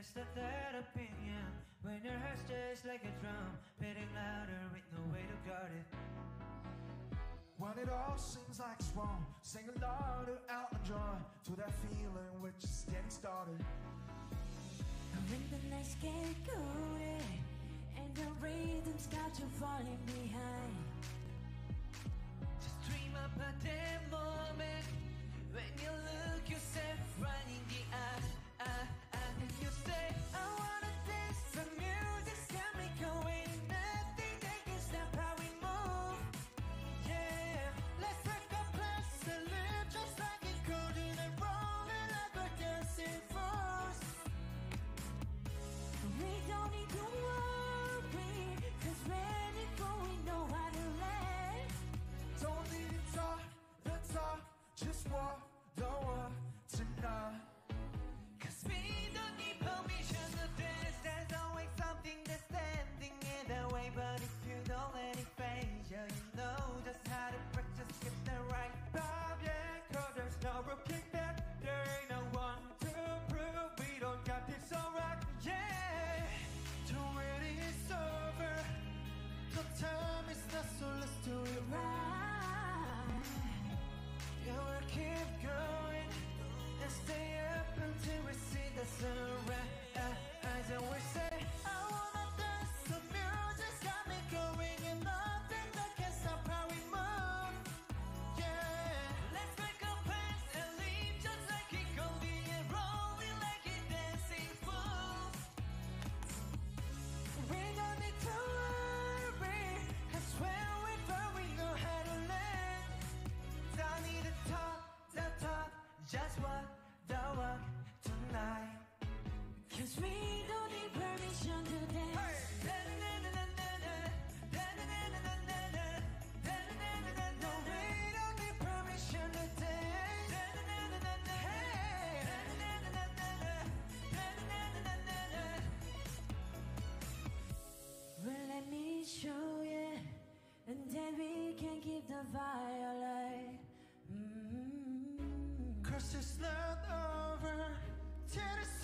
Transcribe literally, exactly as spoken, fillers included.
It's the third opinion when your heart's just like a drum, beating louder with no way to guard it. When it all seems like it's wrong, sing along to Elton John, to that feeling we're just getting started. And when the nights get colder and the rhythms got you falling behind, just dream about that moment when you look yourself right in the eye, eye, eye, and you say, I wanna dance. The music's got me going, nothing that can stop how we move. Yeah, let's make a plan, salute just like it could, and rolling like we're dancing fools. we don't need to worry, cause when it goes we know how to land. Don't need to talk the talk, just walk the walk tonight. Cause we don't need permission to dance. There's always something that's standing in the way. But if you don't let it phase you, you know just how to practice, get the right vibe, yeah. Cause there's no looking back, there ain't no one to prove we don't got this alright, yeah. Already it's over, the time is not, so let's do it right. Yeah, we'll keep going and stay up until we see the sunrise. And we say, I wanna dance. The music's got me going, and nothing that can stop how we move. Yeah, let's make a plan and leave just like it could be, and rolling like it dancing fools. We don't need to worry, cause when we fall we know how to land. Don't need to talk, the talk, just walk the walk tonight. Cause we don't need permission to dance. No, we don't need permission to dance. Well, let me show you, and then we can keep the fire alive. Mm-hmm. Cause it's not over till it's